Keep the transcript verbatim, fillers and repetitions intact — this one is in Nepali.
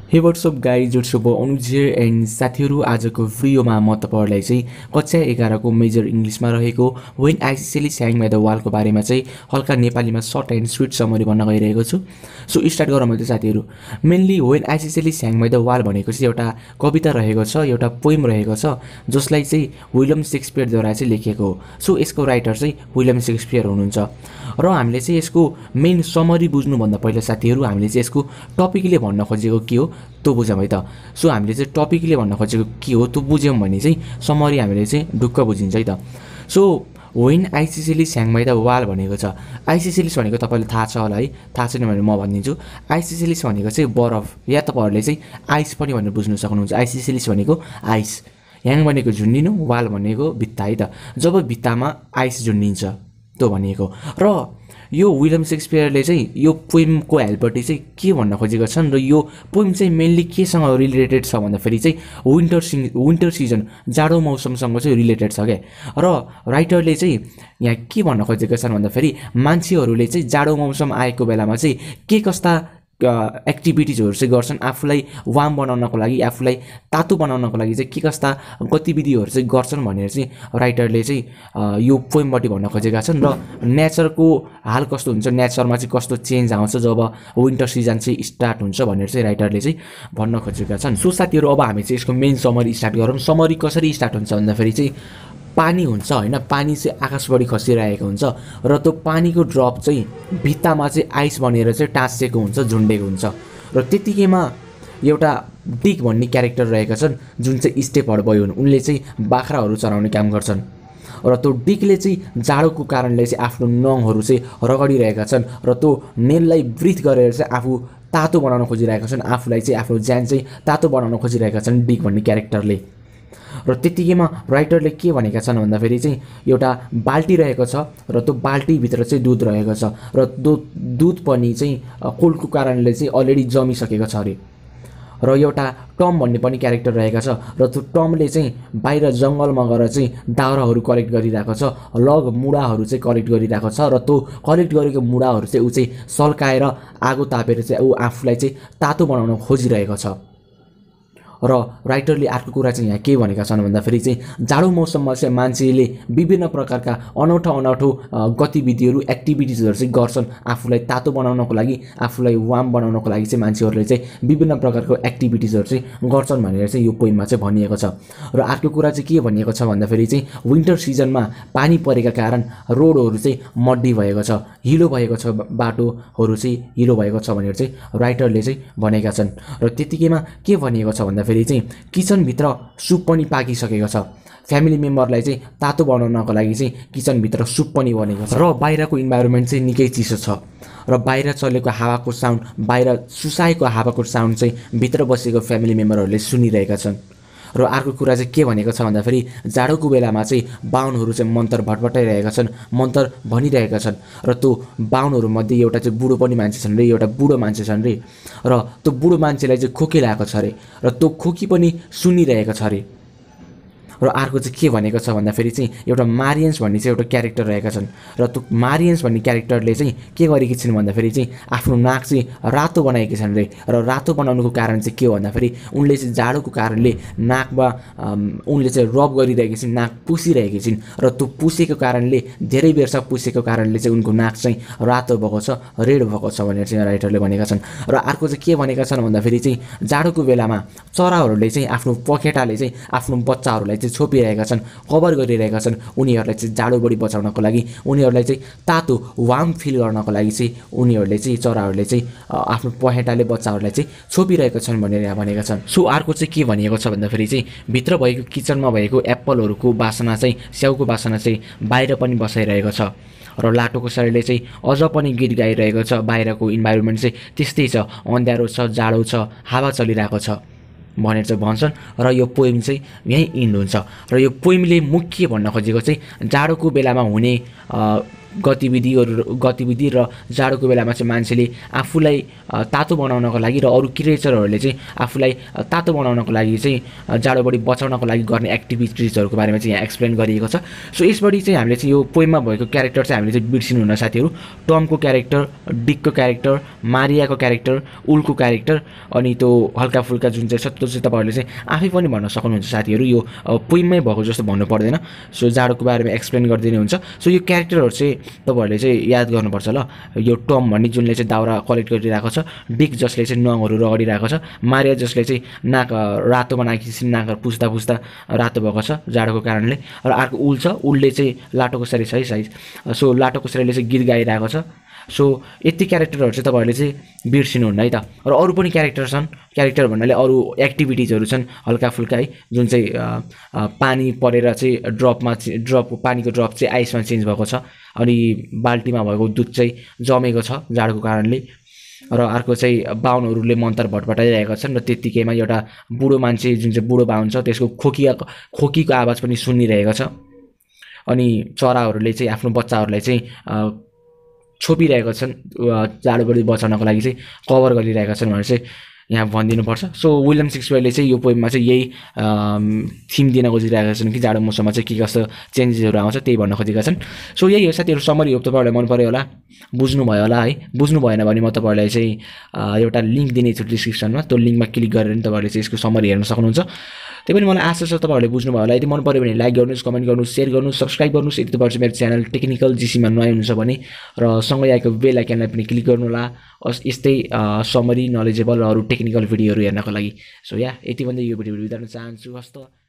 हे what's up guys it's your Anuj here and साथीहरू आजको भिडियोमा म तपाईहरुलाई चाहिँ कक्षा एघार को मेजर इंग्लिशमा रहेको व्हेन आइसिसिएलई स्याङ बाइ द वालको बारेमा चाहिँ हल्का नेपालीमा सर्ट एन्ड स्वीट समरी भन्न गइरहेको छु। सो स्टार्ट गरौँ त साथीहरू। मेनली व्हेन आइसिसिएलई स्याङ बाइ द वाल भनेको चाहिँ एउटा कविता रहेको छ, एउटा पोएम रहेको छ जसलाई चाहिँ विलियम शेक्सपियरद्वारा चाहिँ लेखिएको हो। सो यसको राइटर चाहिँ विलियम शेक्सपियर हुनुहुन्छ र हामीले चाहिँ यसको मेन समरी बुझ्नुभन्दा पहिला साथीहरू हामीले चाहिँ यसको टपिकले भन्न खोजेको के हो त्यो बुझौँ है त। सो हामीले चाहिँ टपिकले भन्न खोजेको के हो त्यो बुझ्यौँ भने चाहिँ समरी हामीले चाहिँ ढुक्क बुझिन्छ है त। सो व्हेन आइसिसिएलई स्याङ बाइ द वाल भनेको छ। आइसिसिएलई भनेको तपाईँलाई थाहा छ होला है, थाहा छैन भने म भनिदिन्छु। आइसिसिएलई भनेको चाहिँ बरफ या तपाईँहरूले चाहिँ आइस पनि भनेर बुझ्नु सक्नुहुन्छ। आइसिसिएलई भनेको आइस, ह्याङ भनेको झुन्डिनु, वाल भनेको भित्ता है त। जब भित्तामा आइस झुन्डिन्छ त्यो भनेको। र यो विलियम शेक्सपियरले चाहिँ यो पोएमको हेल्पबाट चाहिँ के भन्न खोजेका छन् र यो पोएम चाहिँ मेनली केसँग रिलेटेड छ भन्दाखेरि चाहिँ विन्टर सि विन्टर सिजन जाडो मौसमसँग चाहिँ रिलेटेड छ क्या। र राइटरले चाहिँ यहाँ के भन्न खोजेका छन् भन्दाखेरि मान्छेहरूले चाहिँ जाडो मौसम आएको बेलामा चाहिँ के कस्ता एक्टिभिटिजहरू चाहिँ गर्छन् आफूलाई वार्म बनाउनको लागि, आफूलाई तातो बनाउनको लागि चाहिँ के कस्ता गतिविधिहरू चाहिँ गर्छन् भनेर चाहिँ राइटरले चाहिँ यो पोएमबाट भन्न खोजेका छन्। र नेचरको हाल कस्तो हुन्छ, नेचरमा चाहिँ कस्तो चेन्ज आउँछ जब विन्टर सिजन चाहिँ स्टार्ट हुन्छ भनेर चाहिँ राइटरले चाहिँ भन्न खोजेका छन्। सो साथीहरू अब हामी चाहिँ यसको मेन समरी स्टार्ट गरौँ। समरी कसरी स्टार्ट हुन्छ भन्दाखेरि चाहिँ पानी हुन्छ होइन, पानी चाहिँ आकाशबाट खसिरहेको हुन्छ र त्यो पानीको ड्रप चाहिँ भित्तामा चाहिँ आइस बनेर चाहिँ टाँसिएको हुन्छ, झुन्डेको हुन्छ। र त्यतिकैमा एउटा डिक भन्ने क्यारेक्टर रहेका छन् जुन चाहिँ स्टेपहरू भयो उनले चाहिँ बाख्राहरू चराउने काम गर्छन् र त्यो डिकले चाहिँ जाडोको कारणले चाहिँ आफ्नो नङहरू चाहिँ रगडिरहेका छन् र त्यो नेललाई ब्रिथ गरेर चाहिँ आफू तातो बनाउन खोजिरहेका छन्, आफूलाई चाहिँ आफ्नो ज्यान चाहिँ तातो बनाउन खोजिरहेका छन् डिक भन्ने क्यारेक्टरले। र त्यतिकैमा राइटरले के भनेका छन् भन्दाखेरि चाहिँ एउटा बाल्टी रहेको छ र त्यो बाल्टीभित्र चाहिँ दुध रहेको छ र त्यो दुध पनि चाहिँ कोल्डको कारणले चाहिँ अलरेडी जमिसकेको छ अरे। र एउटा टम भन्ने पनि क्यारेक्टर रहेका छ र त्यो टमले चाहिँ बाहिर जङ्गलमा गएर चाहिँ दाउराहरू कलेक्ट गरिरहेको छ, लग मुढाहरू चाहिँ कलेक्ट गरिरहेको छ र त्यो कलेक्ट गरेको मुढाहरू चाहिँ ऊ चाहिँ सल्काएर आगो तापेर चाहिँ ऊ आफूलाई चाहिँ तातो बनाउन खोजिरहेको छ। र राइटरले अर्को कुरा चाहिँ यहाँ के भनेका छन् भन्दाखेरि चाहिँ जाडो मौसममा चाहिँ मान्छेले विभिन्न प्रकारका अनौठो अनौठो गतिविधिहरू एक्टिभिटिजहरू चाहिँ गर्छन् आफूलाई तातो बनाउनको लागि, आफूलाई वार्म बनाउनको लागि चाहिँ मान्छेहरूले चाहिँ विभिन्न प्रकारको एक्टिभिटिजहरू चाहिँ गर्छन् भनेर चाहिँ यो पोएममा चाहिँ भनिएको छ। र अर्को कुरा चाहिँ के भनिएको छ भन्दाखेरि चाहिँ विन्टर सिजनमा पानी परेका कारण रोडहरू चाहिँ मड्डी भएको छ, हिलो भएको छ, बाटोहरू चाहिँ हिलो भएको छ भनेर चाहिँ राइटरले चाहिँ भनेका छन्। र त्यतिकैमा के भनिएको छ भन्दा फेरि चाहिँ किचनभित्र सुप पनि पाकिसकेको छ, फ्यामिली मेम्बरलाई चाहिँ तातो बनाउनको लागि चाहिँ किचनभित्र सुप पनि बनेको छ। र बाहिरको इन्भाइरोमेन्ट चाहिँ निकै चिसो छ र बाहिर चलेको हावाको साउन्ड, बाहिर सुसाएको हावाको साउन्ड चाहिँ भित्र बसेको फ्यामिली मेम्बरहरूले सुनिरहेका छन्। र अर्को कुरा चाहिँ के भनेको छ भन्दाखेरि जाडोको बेलामा चाहिँ बाहुनहरू चाहिँ मन्तर भटभटाइरहेका छन्, मन्तर भनिरहेका छन् र त्यो बाहुनहरूमध्ये एउटा चाहिँ बुढो पनि मान्छे छन् रे, एउटा बुढो मान्छे छन् रे र त्यो बुढो मान्छेलाई चाहिँ खोकी लागेको छ अरे र त्यो खोकी पनि सुनिरहेको छ अरे। र अर्को चाहिँ के भनेको छ भन्दाखेरि चाहिँ एउटा मारियन्स भन्ने चाहिँ एउटा क्यारेक्टर रहेका छन् र त्यो मारियन्स भन्ने क्यारेक्टरले चाहिँ के गरेकी छिन् भन्दाखेरि चाहिँ आफ्नो नाक चाहिँ रातो बनाएकी छन् रे। र रातो बनाउनुको कारण चाहिँ के हो भन्दाखेरि उनले चाहिँ जाडोको कारणले नाकमा उनले चाहिँ रब गरिरहेकी छिन्, नाक पुसिरहेकी छिन् र त्यो पुसेको कारणले धेरै बेरसम्म पुसेको कारणले चाहिँ उनको नाक चाहिँ रातो भएको छ, रेड भएको छ भनेर चाहिँ राइटरले भनेका छन्। र अर्को चाहिँ के भनेका छन् भन्दाखेरि चाहिँ जाडोको बेलामा चराहरूले चाहिँ आफ्नो पखेटाले चाहिँ आफ्नो बच्चाहरूलाई चाहिँ छोपिरहेका छन्, कभर गरिरहेका छन् उनीहरूलाई चाहिँ जाडोबाट बचाउनको लागि, उनीहरूलाई चाहिँ तातो वार्म फिल गर्नको लागि चाहिँ उनीहरूले चाहिँ चराहरूले चाहिँ आफ्नो पखेटाले बच्चाहरूलाई चाहिँ छोपिरहेका छन् भनेर यहाँ भनेका छन्। सो अर्को चाहिँ के भनिएको छ भन्दाखेरि चाहिँ भित्र भएको किचनमा भएको एप्पलहरूको बासना चाहिँ, स्याउको बासना चाहिँ बाहिर पनि बसाइरहेको छ र लाटोको शरीरले चाहिँ अझ पनि गीत गाइरहेको छ। बाहिरको इन्भाइरोमेन्ट चाहिँ त्यस्तै छ, अँध्यारो छ, जाडो छ, हावा चलिरहेको छ भनेर चाहिँ भन्छन् र यो पोएम चाहिँ यहीँ इन्ड हुन्छ। र यो पोएमले मुख्य भन्न खोजेको चाहिँ जाडोको बेलामा हुने गतिविधिहरू गतिविधि र जाडोको बेलामा चाहिँ मान्छेले आफूलाई तातो बनाउनको लागि र अरू क्रिएचरहरूले चाहिँ आफूलाई तातो बनाउनको लागि चाहिँ जाडोबाट बचाउनको लागि गर्ने एक्टिभिटिजहरूको बारेमा चाहिँ यहाँ एक्सप्लेन गरिएको छ। सो यसबाट चाहिँ हामीले चाहिँ यो पोइममा भएको क्यारेक्टर चाहिँ हामीले चाहिँ बिर्सिनु हुन साथीहरू। टमको क्यारेक्टर, डिकको क्यारेक्टर, मारियाको क्यारेक्टर, उलको क्यारेक्टर अनि त्यो हल्का फुल्का जुन चाहिँ छ त्यो चाहिँ तपाईँहरूले चाहिँ आफै पनि भन्न सक्नुहुन्छ साथीहरू। यो पोइममै भएको जस्तो भन्नु पर्दैन। सो जाडोको बारेमा एक्सप्लेन गरिदिनु हुन्छ। सो यो क्यारेक्टरहरू चाहिँ तपाईँहरूले चाहिँ याद गर्नुपर्छ ल। यो टम भन्ने जुनले चाहिँ दाउरा कलेक्ट गरिरहेको छ, डिक जसले चाहिँ नङहरू रगडिरहेको छ, मारिया जसले चाहिँ नाक रातो बनाएपछि नाक पुस्दा पुस्दा रातो भएको छ जाडोको कारणले, र अर्को उल छ, उलले चाहिँ लाटोकोसेरी छ है साइज। सो लाटोकोसेरीले चाहिँ गीत गाइरहेको छ। सो यति क्यारेक्टरहरू चाहिँ तपाईँहरूले चाहिँ बिर्सिनुहुन्न है त। र अरू पनि क्यारेक्टर छन्, क्यारेक्टर भन्नाले अरू एक्टिभिटिजहरू छन् हल्का फुल्का है, जुन चाहिँ पानी परेर चाहिँ ड्रपमा ड्रप पानीको ड्रप चाहिँ आइसमा चेन्ज भएको छ, अनि बाल्टीमा भएको दुध चाहिँ जमेको छ जाडोको कारणले, र अर्को चाहिँ बाहुनहरूले मन्तर भटभटाइरहेका छन्, र त्यत्तिकैमा एउटा बुढो मान्छे जुन चाहिँ बुढो बाहुन छ त्यसको खोकिया खोकीको आवाज पनि सुनिरहेको छ, अनि चराहरूले चाहिँ आफ्नो बच्चाहरूलाई चाहिँ छोपिरहेका छन् जाडोबाट बचाउनको लागि चाहिँ कभर गरिरहेका छन् भनेर चाहिँ यहाँ भनिदिनुपर्छ। सो विलियम शेक्सपियरले चाहिँ यो पोइममा चाहिँ यही थिम दिन खोजिरहेका छन् कि जाडो मौसममा चाहिँ के कस्तो चेन्जेसहरू आउँछ त्यही भन्न खोजेका छन्। सो यही हो साथीहरू, समरी हो तपाईँहरूलाई मन पऱ्यो होला, बुझ्नुभयो होला है। बुझ्नु भएन भने म तपाईँहरूलाई चाहिँ एउटा लिङ्क दिनेछु डिस्क्रिप्सनमा, त्यो लिङ्कमा क्लिक गरेर नि तपाईँहरूले चाहिँ यसको समरी हेर्न सक्नुहुन्छ। त्यही पनि मलाई आशा छ तपाईँहरूले बुझ्नुभयो होला। यदि मन पऱ्यो भने लाइक गर्नुहोस्, कमेन्ट गर्नुहोस्, सेयर गर्नुहोस्, सब्सक्राइब गर्नुहोस् यदि तपाईँहरू चाहिँ मेरो च्यानल टेक्निकल जिसीमा नयाँ हुनुहुन्छ भने, र सँगै आएको बेल आइकनलाई पनि क्लिक गर्नु होला यस्तै समरी नलेजेबल र अरू टेक्निकल भिडियोहरू हेर्नको लागि। सो या यति भन्दै यो भिडियो बिताउन चाहन्छु। हस्त।